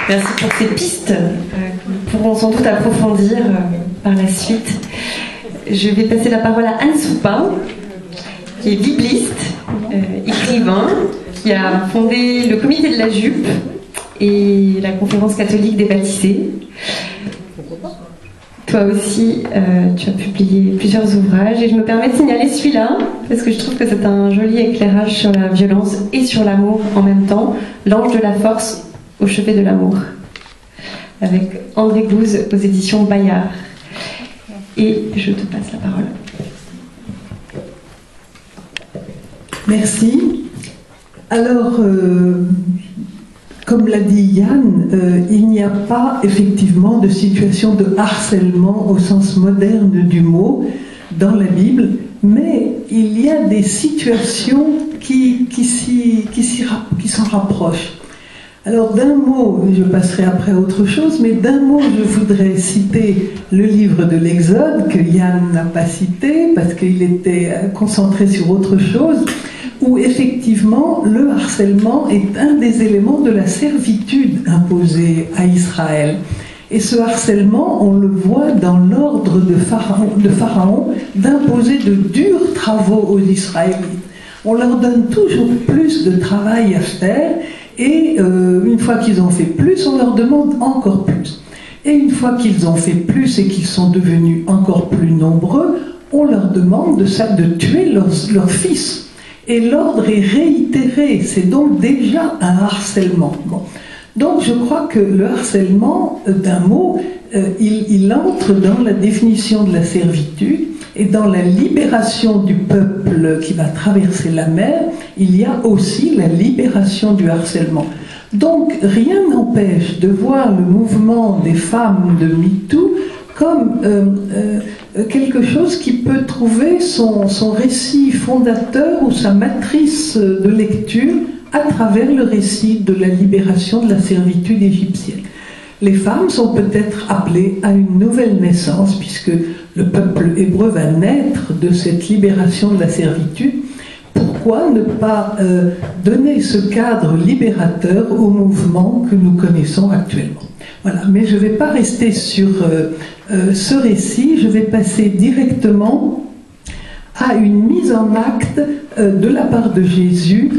Merci pour ces pistes que nous pourrons sans doute approfondir par la suite. Je vais passer la parole à Anne Soupin, qui est bibliste, écrivain, qui a fondé le comité de la jupe et la conférence catholique des baptisés. Toi aussi, tu as publié plusieurs ouvrages et je me permets de signaler celui-là parce que je trouve que c'est un joli éclairage sur la violence et sur l'amour en même temps. L'ange de la force au chevet de l'amour, avec André Gouze aux éditions Bayard. Et je te passe la parole. Merci. Alors, comme l'a dit Yann, il n'y a pas effectivement de situation de harcèlement au sens moderne du mot dans la Bible, mais il y a des situations qui s'en rapprochent. Alors d'un mot, je passerai après à autre chose, mais d'un mot je voudrais citer le livre de l'Exode que Yann n'a pas cité parce qu'il était concentré sur autre chose, où effectivement le harcèlement est un des éléments de la servitude imposée à Israël. Et ce harcèlement, on le voit dans l'ordre de Pharaon d'imposer de durs travaux aux Israélites. On leur donne toujours plus de travail à faire et une fois qu'ils ont fait plus, on leur demande encore plus. Et une fois qu'ils ont fait plus et qu'ils sont devenus encore plus nombreux, on leur demande de tuer leurs fils. Et l'ordre est réitéré, c'est donc déjà un harcèlement. Bon. Donc je crois que le harcèlement, d'un mot, il entre dans la définition de la servitude et dans la libération du peuple qui va traverser la mer, il y a aussi la libération du harcèlement. Donc rien n'empêche de voir le mouvement des femmes de MeToo comme quelque chose qui peut trouver son récit fondateur ou sa matrice de lecture à travers le récit de la libération de la servitude égyptienne. Les femmes sont peut-être appelées à une nouvelle naissance, puisque le peuple hébreu va naître de cette libération de la servitude. Pourquoi ne pas donner ce cadre libérateur au mouvement que nous connaissons actuellement? Voilà, mais je ne vais pas rester sur ce récit, je vais passer directement à une mise en acte de la part de Jésus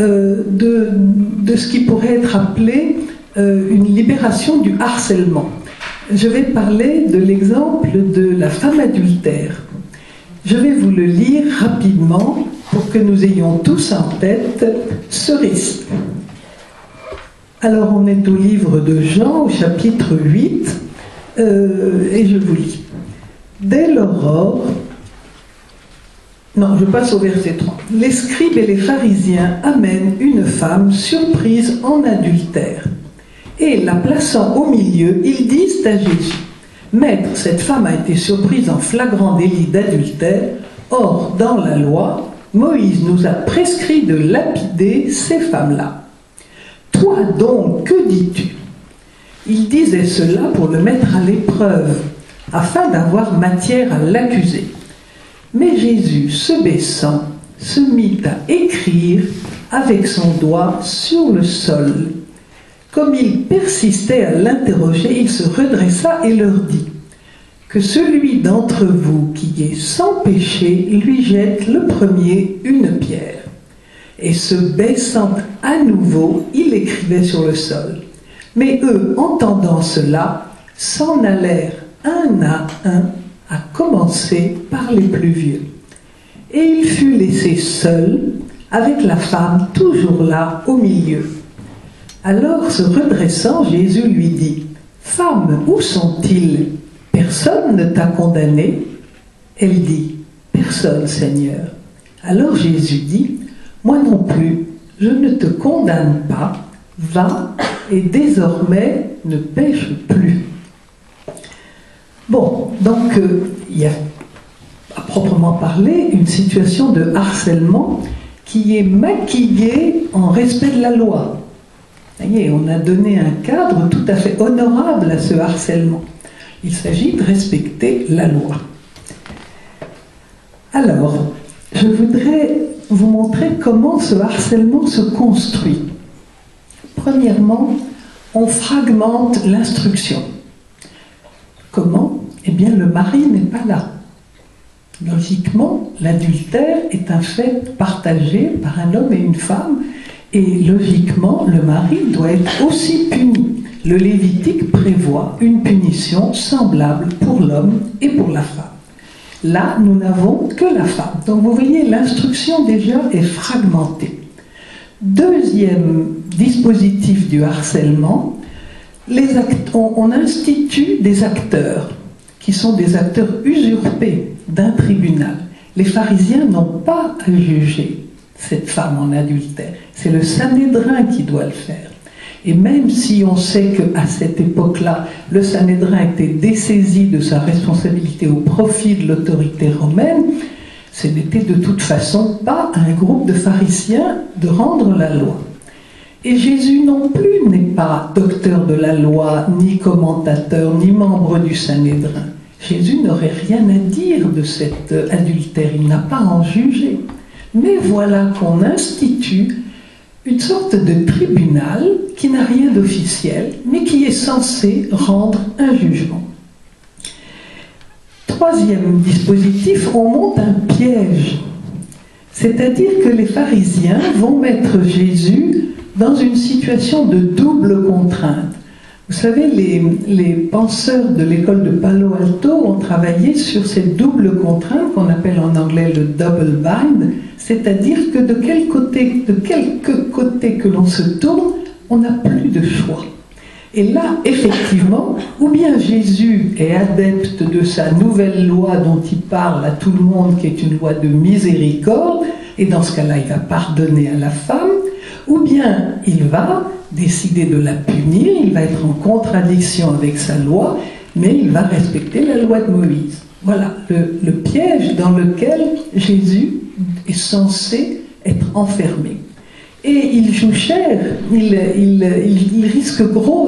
de ce qui pourrait être appelé une libération du harcèlement. Je vais parler de l'exemple de la femme adultère. Je vais vous le lire rapidement pour que nous ayons tous en tête ce récit. Alors on est au livre de Jean, au chapitre 8, et je vous lis. Dès l'aurore, non, je passe au verset 3. Les scribes et les pharisiens amènent une femme surprise en adultère. Et la plaçant au milieu, ils disent à Jésus, « Maître, cette femme a été surprise en flagrant délit d'adultère. Or, dans la loi, Moïse nous a prescrit de lapider ces femmes-là. Toi donc, que dis-tu » Il disait cela pour le mettre à l'épreuve, afin d'avoir matière à l'accuser. Mais Jésus, se baissant, se mit à écrire avec son doigt sur le sol. Comme il persistait à l'interroger, il se redressa et leur dit « Que celui d'entre vous qui est sans péché lui jette le premier une pierre. » Et se baissant à nouveau, il écrivait sur le sol. Mais eux, entendant cela, s'en allèrent un à un, à commencer par les plus vieux. Et il fut laissé seul, avec la femme toujours là au milieu. Alors, se redressant, Jésus lui dit, « Femme, où sont-ils? Personne ne t'a condamné ?» Elle dit, « Personne, Seigneur. » Alors Jésus dit, « Moi non plus, je ne te condamne pas, va et désormais ne pêche plus. » Bon, donc il y a à proprement parler une situation de harcèlement qui est maquillée en respect de la loi. Vous voyez, on a donné un cadre tout à fait honorable à ce harcèlement. Il s'agit de respecter la loi. Alors, je voudrais vous montrer comment ce harcèlement se construit. Premièrement, on fragmente l'instruction. Comment? Eh bien, le mari n'est pas là. Logiquement, l'adultère est un fait partagé par un homme et une femme, et logiquement, le mari doit être aussi puni. Le Lévitique prévoit une punition semblable pour l'homme et pour la femme. Là, nous n'avons que la femme. Donc vous voyez, l'instruction déjà est fragmentée. Deuxième dispositif du harcèlement, on institue des acteurs qui sont des acteurs usurpés d'un tribunal. Les pharisiens n'ont pas à juger cette femme en adultère. C'est le Sanhédrin qui doit le faire. Et même si on sait qu'à cette époque-là, le Sanhédrin était dessaisi de sa responsabilité au profit de l'autorité romaine, ce n'était de toute façon pas un groupe de pharisiens de rendre la loi. Et Jésus non plus n'est pas docteur de la loi, ni commentateur, ni membre du Sanhédrin. Jésus n'aurait rien à dire de cet adultère, il n'a pas à en juger. Mais voilà qu'on institue une sorte de tribunal qui n'a rien d'officiel, mais qui est censé rendre un jugement. Troisième dispositif, on monte un piège. C'est-à-dire que les pharisiens vont mettre Jésus dans une situation de double contrainte. Vous savez, les penseurs de l'école de Palo Alto ont travaillé sur cette double contrainte qu'on appelle en anglais le double bind, c'est-à-dire que de quelque côté que l'on se tourne, on n'a plus de choix. Et là, effectivement, ou bien Jésus est adepte de sa nouvelle loi dont il parle à tout le monde, qui est une loi de miséricorde, et dans ce cas-là, il va pardonner à la femme, ou bien il va décider de la punir, il va être en contradiction avec sa loi, mais il va respecter la loi de Moïse. Voilà le piège dans lequel Jésus est censé être enfermé. Et il joue cher, il risque gros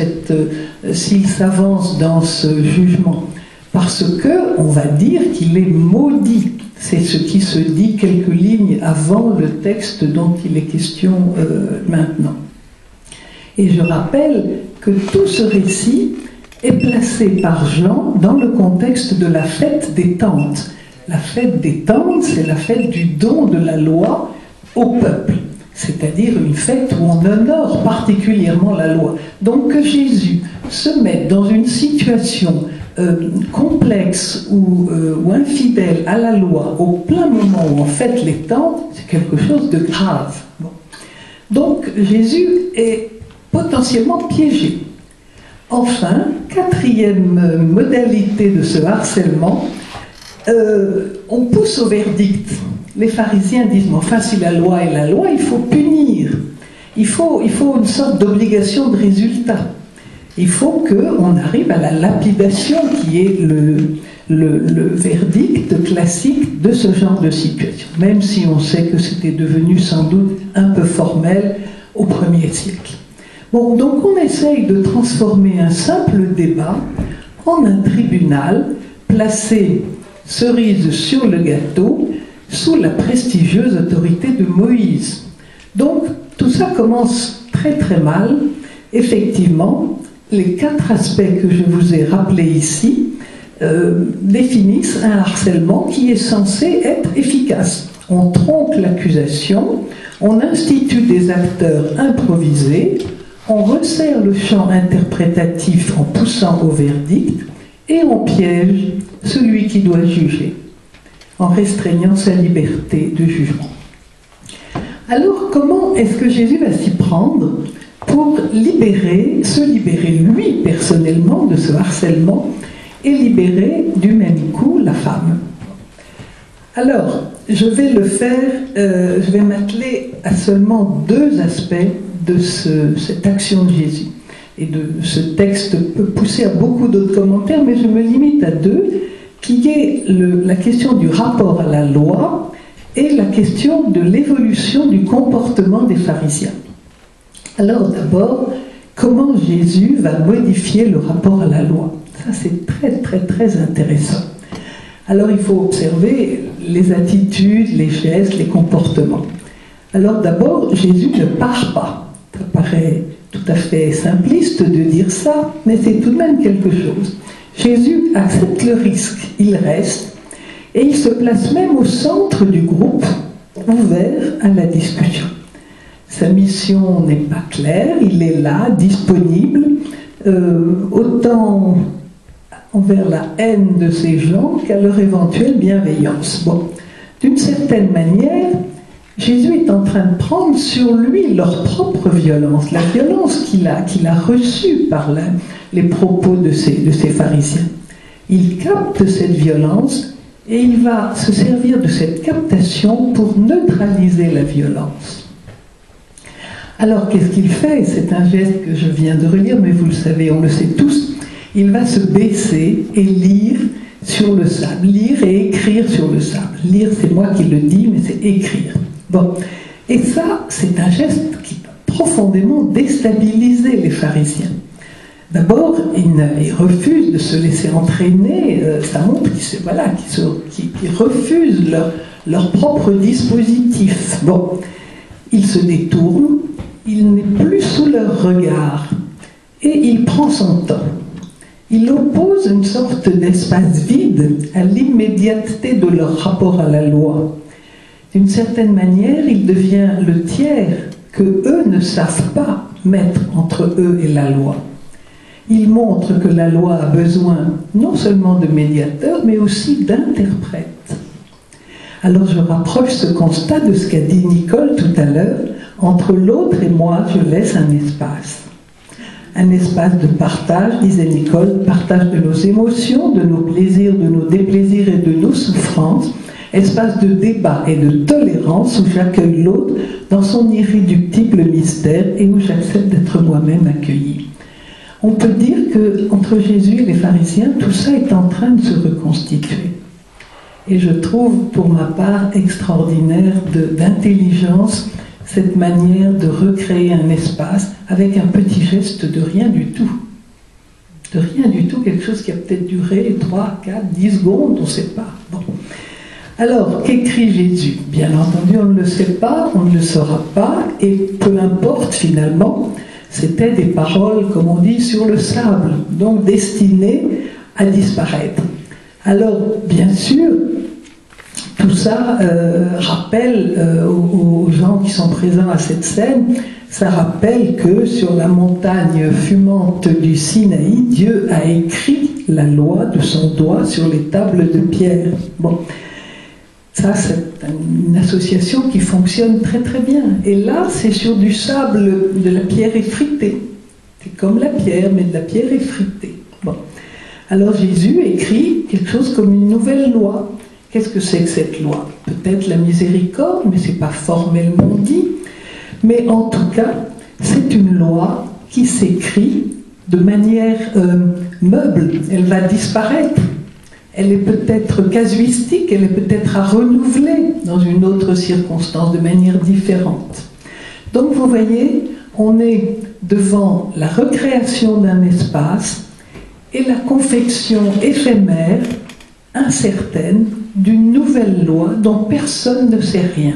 s'il s'avance dans ce jugement, parce qu'on va dire qu'il est maudit. C'est ce qui se dit quelques lignes avant le texte dont il est question maintenant. Et je rappelle que tout ce récit est placé par Jean dans le contexte de la fête des tentes. La fête des tentes, c'est la fête du don de la loi au peuple, c'est-à-dire une fête où on honore particulièrement la loi. Donc que Jésus se mette dans une situation complexe ou infidèle à la loi au plein moment où on fête les tentes, c'est quelque chose de grave. Bon. Donc Jésus est potentiellement piégé. Enfin, quatrième modalité de ce harcèlement, on pousse au verdict. Les pharisiens disent, mais enfin si la loi est la loi, il faut punir. Il faut une sorte d'obligation de résultat. Il faut qu'on arrive à la lapidation qui est le verdict classique de ce genre de situation, même si on sait que c'était devenu sans doute un peu formel au 1er siècle. Bon, donc on essaye de transformer un simple débat en un tribunal placé cerise sur le gâteau sous la prestigieuse autorité de Moïse. Donc tout ça commence très très mal. Effectivement, les 4 aspects que je vous ai rappelés ici définissent un harcèlement qui est censé être efficace. On tronque l'accusation, on institue des acteurs improvisés, on resserre le champ interprétatif en poussant au verdict et on piège celui qui doit juger en restreignant sa liberté de jugement. Alors comment est-ce que Jésus va s'y prendre pour se libérer lui personnellement de ce harcèlement et libérer du même coup la femme? Alors, je vais le faire, je vais m'atteler à seulement 2 aspects de cette action de Jésus. Et ce texte peut pousser à beaucoup d'autres commentaires, mais je me limite à 2, qui est la question du rapport à la loi et la question de l'évolution du comportement des pharisiens. Alors d'abord, comment Jésus va modifier le rapport à la loi? Ça c'est très très très intéressant. Alors il faut observer les attitudes, les gestes, les comportements. Alors d'abord, Jésus ne part pas. Ça paraît tout tout à fait simpliste de dire ça, mais c'est tout de même quelque chose. Jésus accepte le risque, il reste, et il se place même au centre du groupe, ouvert à la discussion. Sa mission n'est pas claire, il est là, disponible, autant envers la haine de ces gens qu'à leur éventuelle bienveillance. Bon, d'une certaine manière, Jésus est en train de prendre sur lui leur propre violence, la violence qu'il a reçue par les propos de ces pharisiens. Il capte cette violence et il va se servir de cette captation pour neutraliser la violence. Alors qu'est-ce qu'il fait? C'est un geste que je viens de relire, mais vous le savez, on le sait tous. Il va se baisser et lire sur le sable, lire et écrire sur le sable. Lire, c'est moi qui le dis, mais c'est écrire. Bon, et ça, c'est un geste qui va profondément déstabiliser les pharisiens. D'abord, ils refusent de se laisser entraîner, ça montre qu'ils refusent leur propre dispositif. Bon, ils se détournent, il n'est plus sous leur regard, et il prend son temps. Il oppose une sorte d'espace vide à l'immédiateté de leur rapport à la loi. D'une certaine manière, il devient le tiers que eux ne savent pas mettre entre eux et la loi. Il montre que la loi a besoin non seulement de médiateurs, mais aussi d'interprètes. Alors je rapproche ce constat de ce qu'a dit Nicole tout à l'heure. Entre l'autre et moi, je laisse un espace. Un espace de partage, disait Nicole, partage de nos émotions, de nos plaisirs, de nos déplaisirs et de nos souffrances, espace de débat et de tolérance où j'accueille l'autre dans son irréductible mystère et où j'accepte d'être moi-même accueilli. On peut dire qu'entre Jésus et les pharisiens, tout ça est en train de se reconstituer. Et je trouve, pour ma part, extraordinaire d'intelligence cette manière de recréer un espace avec un petit geste de rien du tout. De rien du tout, quelque chose qui a peut-être duré 3, 4, 10 secondes, on ne sait pas. Bon. Alors, qu'écrit Jésus? Bien entendu, on ne le sait pas, on ne le saura pas, et peu importe finalement, c'était des paroles, comme on dit, sur le sable, donc destinées à disparaître. Alors, bien sûr, tout ça rappelle aux gens qui sont présents à cette scène, ça rappelle que sur la montagne fumante du Sinaï, Dieu a écrit la loi de son doigt sur les tables de pierre. Bon, ça c'est une association qui fonctionne très très bien. Et là, c'est sur du sable, de la pierre effritée. C'est comme la pierre, mais de la pierre effritée. Bon. Alors Jésus écrit quelque chose comme une nouvelle loi. Qu'est-ce que c'est que cette loi? Peut-être la miséricorde, mais ce n'est pas formellement dit. Mais en tout cas, c'est une loi qui s'écrit de manière meuble. Elle va disparaître. Elle est peut-être casuistique, elle est peut-être à renouveler dans une autre circonstance, de manière différente. Donc vous voyez, on est devant la recréation d'un espace et la confection éphémère, incertaine, d'une nouvelle loi dont personne ne sait rien.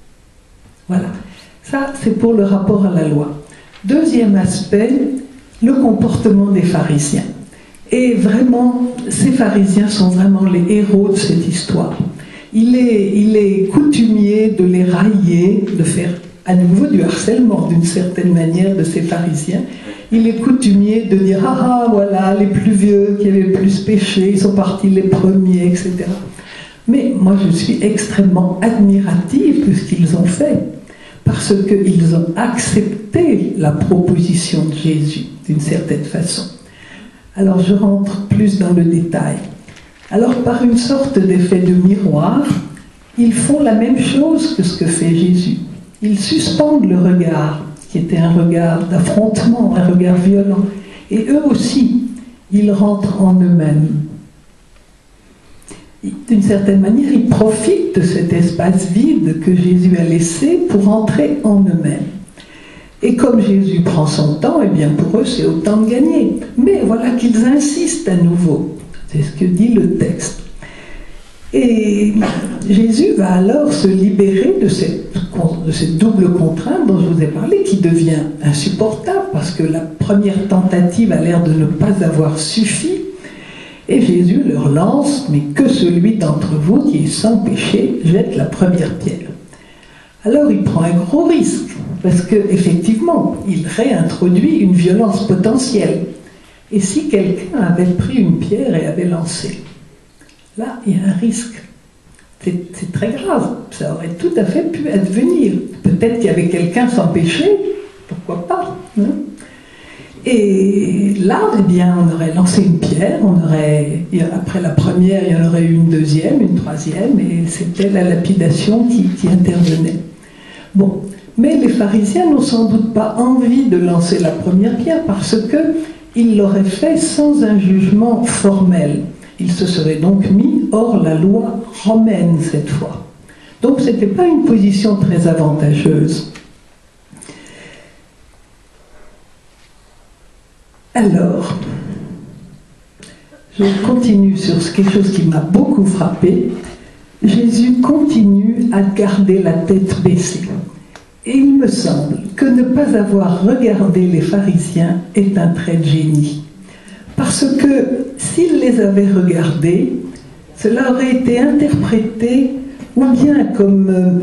Voilà. Ça, c'est pour le rapport à la loi. Deuxième aspect, le comportement des pharisiens. Et vraiment, ces pharisiens sont vraiment les héros de cette histoire. Il est coutumier de les railler, de faire à nouveau du harcèlement d'une certaine manière de ces pharisiens. Il est coutumier de dire « Ah, voilà, les plus vieux qui avaient le plus péché, ils sont partis les premiers, etc. » Mais moi, je suis extrêmement admirative de ce qu'ils ont fait, parce qu'ils ont accepté la proposition de Jésus, d'une certaine façon. Alors, je rentre plus dans le détail. Alors, par une sorte d'effet de miroir, ils font la même chose que ce que fait Jésus. Ils suspendent le regard, qui était un regard d'affrontement, un regard violent. Et eux aussi, ils rentrent en eux-mêmes. D'une certaine manière, ils profitent de cet espace vide que Jésus a laissé pour entrer en eux-mêmes. Et comme Jésus prend son temps, eh bien pour eux c'est autant de gagner. Mais voilà qu'ils insistent à nouveau. C'est ce que dit le texte. Et Jésus va alors se libérer de cette cette double contrainte dont je vous ai parlé, qui devient insupportable parce que la première tentative a l'air de ne pas avoir suffi. Et Jésus leur lance: mais que celui d'entre vous qui est sans péché jette la première pierre. Alors il prend un gros risque, parce qu'effectivement, il réintroduit une violence potentielle. Et si quelqu'un avait pris une pierre et avait lancé, là, il y a un risque. C'est très grave, ça aurait tout à fait pu advenir. Peut-être qu'il y avait quelqu'un sans péché, pourquoi pas, hein? Et là, eh bien, on aurait lancé une pierre, après la première, il y en aurait eu une deuxième, une troisième, et c'était la lapidation qui intervenait. Bon, mais les pharisiens n'ont sans doute pas envie de lancer la première pierre parce qu'ils l'auraient fait sans un jugement formel. Ils se seraient donc mis hors la loi romaine cette fois. Donc ce n'était pas une position très avantageuse. Alors, je continue sur quelque chose qui m'a beaucoup frappé. Jésus continue à garder la tête baissée. Et il me semble que ne pas avoir regardé les pharisiens est un trait de génie. Parce que s'il les avait regardés, cela aurait été interprété ou bien comme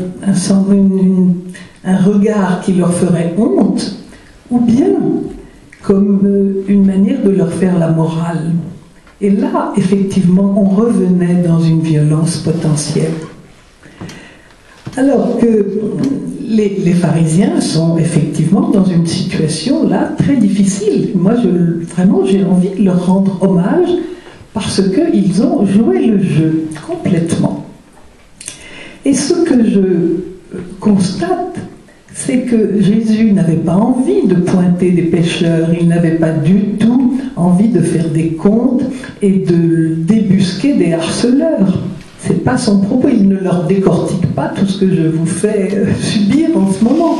un regard qui leur ferait honte, ou bien comme une manière de leur faire la morale. Et là, effectivement, on revenait dans une violence potentielle. Alors que les pharisiens sont effectivement dans une situation là très difficile. Moi, vraiment, j'ai envie de leur rendre hommage parce qu'ils ont joué le jeu complètement. Et ce que je constate, c'est que Jésus n'avait pas envie de pointer des pécheurs, il n'avait pas du tout envie de faire des comptes et de débusquer des harceleurs. C'est pas son propos, il ne leur décortique pas tout ce que je vous fais subir en ce moment.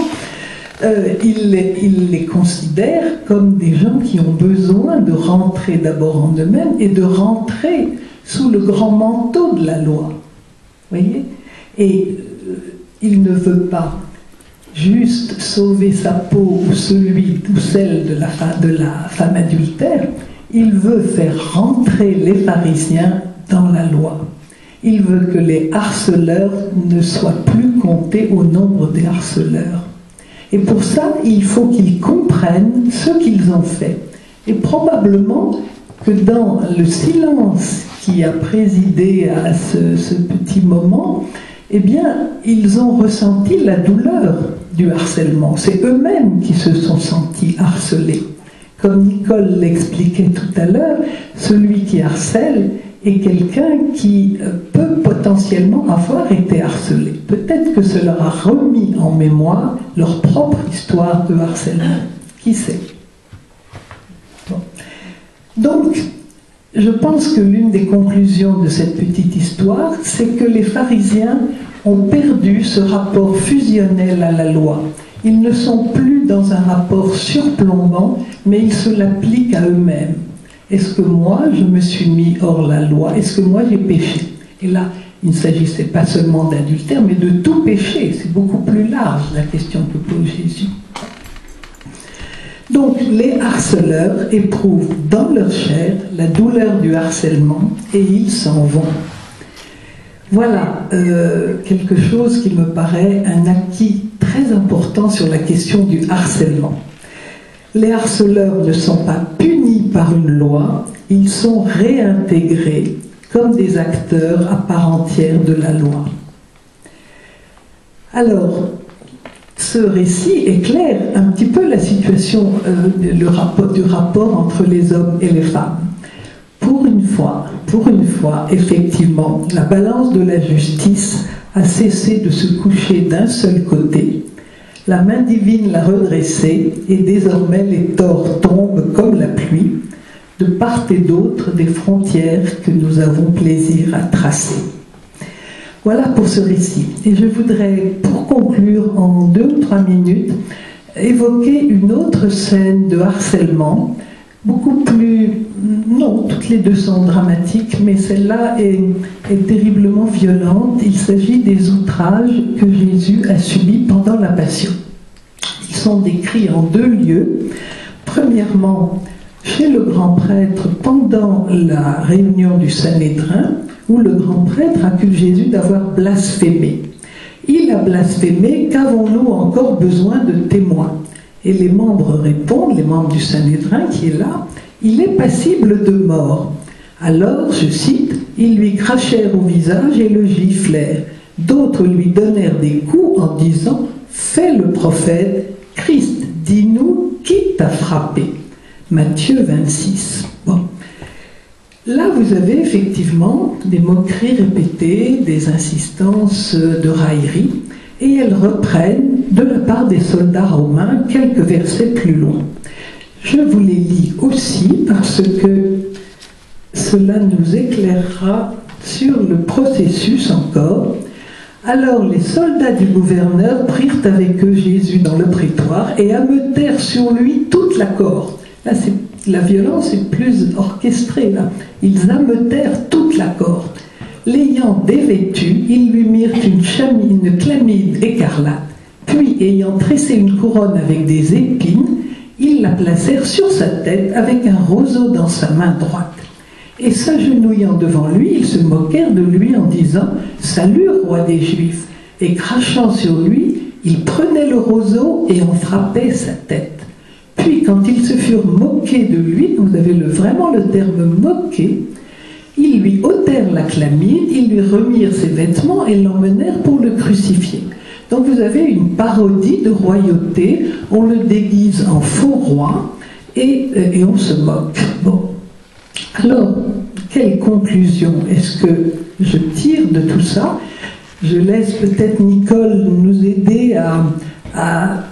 Il les considère comme des gens qui ont besoin de rentrer d'abord en eux-mêmes et de rentrer sous le grand manteau de la loi. Voyez ? Et il ne veut pas juste sauver sa peau ou celle de la femme adultère, il veut faire rentrer les pharisiens dans la loi. Il veut que les harceleurs ne soient plus comptés au nombre des harceleurs. Et pour ça, il faut qu'ils comprennent ce qu'ils ont fait. Et probablement que dans le silence qui a présidé à ce petit moment, eh bien, ils ont ressenti la douleur du harcèlement. C'est eux-mêmes qui se sont sentis harcelés. Comme Nicole l'expliquait tout à l'heure, celui qui harcèle est quelqu'un qui peut potentiellement avoir été harcelé. Peut-être que cela leur a remis en mémoire leur propre histoire de harcèlement. Qui sait ? Bon. Donc, je pense que l'une des conclusions de cette petite histoire, c'est que les pharisiens ont perdu ce rapport fusionnel à la loi. Ils ne sont plus dans un rapport surplombant, mais ils se l'appliquent à eux-mêmes. Est-ce que moi, je me suis mis hors la loi? Est-ce que moi, j'ai péché? Et là, il ne s'agissait pas seulement d'adultère, mais de tout péché. C'est beaucoup plus large, la question que pose Jésus. Donc, les harceleurs éprouvent dans leur chair la douleur du harcèlement et ils s'en vont. Voilà quelque chose qui me paraît un acquis très important sur la question du harcèlement. Les harceleurs ne sont pas punis par une loi, ils sont réintégrés comme des acteurs à part entière de la loi. Alors, ce récit éclaire un petit peu la situation du rapport entre les hommes et les femmes. Pour une fois, effectivement, la balance de la justice a cessé de se coucher d'un seul côté. La main divine l'a redressée et désormais les torts tombent comme la pluie de part et d'autre des frontières que nous avons plaisir à tracer. Voilà pour ce récit. Et je voudrais, pour conclure en 2 ou 3 minutes, évoquer une autre scène de harcèlement beaucoup plus... Non, toutes les deux sont dramatiques, mais celle-là est terriblement violente. Il s'agit des outrages que Jésus a subis pendant la Passion. Ils sont décrits en deux lieux. Premièrement, chez le grand prêtre, pendant la réunion du Sanhédrin, où le grand prêtre accuse Jésus d'avoir blasphémé. Il a blasphémé, qu'avons-nous encore besoin de témoins? Et les membres répondent, les membres du Sanhédrin qui est là, il est passible de mort. Alors, je cite, ils lui crachèrent au visage et le giflèrent. D'autres lui donnèrent des coups en disant, fais le prophète, Christ, dis-nous qui t'a frappé. Matthieu 26. Bon. Là, vous avez effectivement des moqueries répétées, des insistances de raillerie, et elles reprennent de la part des soldats romains quelques versets plus loin. Je vous les lis aussi parce que cela nous éclairera sur le processus encore. Alors les soldats du gouverneur prirent avec eux Jésus dans le prétoire et ameutèrent sur lui toute la cohorte. Là, la violence est plus orchestrée. Là. Ils ameutèrent toute la cohorte. L'ayant dévêtu, ils lui mirent une chlamyde écarlate. Puis, ayant tressé une couronne avec des épines, ils la placèrent sur sa tête avec un roseau dans sa main droite. Et s'agenouillant devant lui, ils se moquèrent de lui en disant « Salut, roi des Juifs !» Et crachant sur lui, ils prenaient le roseau et en frappaient sa tête. Puis, quand ils se furent moqués de lui, vous avez vraiment le terme « moquer », ils lui ôtèrent la chlamyde, ils lui remirent ses vêtements et l'emmenèrent pour le crucifier. Donc vous avez une parodie de royauté, on le déguise en faux roi et on se moque. Bon. Alors, quelle conclusion est-ce que je tire de tout ça? Je laisse peut-être Nicole nous aider à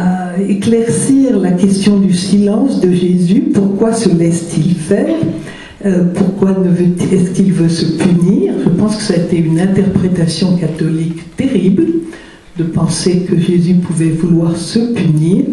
éclaircir la question du silence de Jésus. Pourquoi se laisse-t-il faire? Pourquoi est-ce qu'il veut se punir? Je pense que ça a été une interprétation catholique terrible de penser que Jésus pouvait vouloir se punir,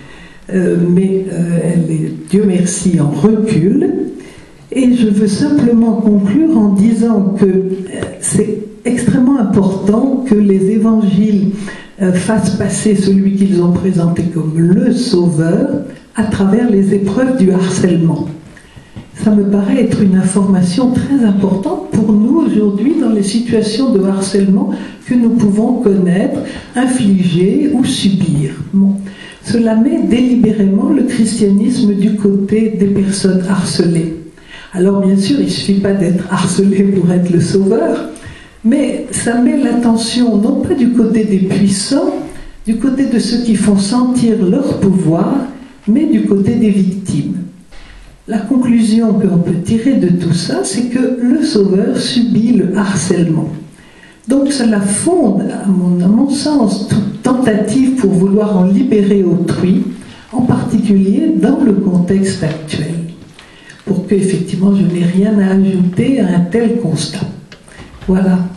mais elle est, Dieu merci, en recul. Et je veux simplement conclure en disant que c'est extrêmement important que les évangiles fassent passer celui qu'ils ont présenté comme le Sauveur à travers les épreuves du harcèlement. Ça me paraît être une information très importante pour nous aujourd'hui dans les situations de harcèlement que nous pouvons connaître, infliger ou subir. Bon. Cela met délibérément le christianisme du côté des personnes harcelées. Alors bien sûr, il ne suffit pas d'être harcelé pour être le sauveur, mais ça met l'attention non pas du côté des puissants, du côté de ceux qui font sentir leur pouvoir, mais du côté des victimes. La conclusion que l'on peut tirer de tout ça, c'est que le Sauveur subit le harcèlement. Donc cela fonde, à mon sens, toute tentative pour vouloir en libérer autrui, en particulier dans le contexte actuel, pour que, effectivement, je n'ai rien à ajouter à un tel constat. Voilà.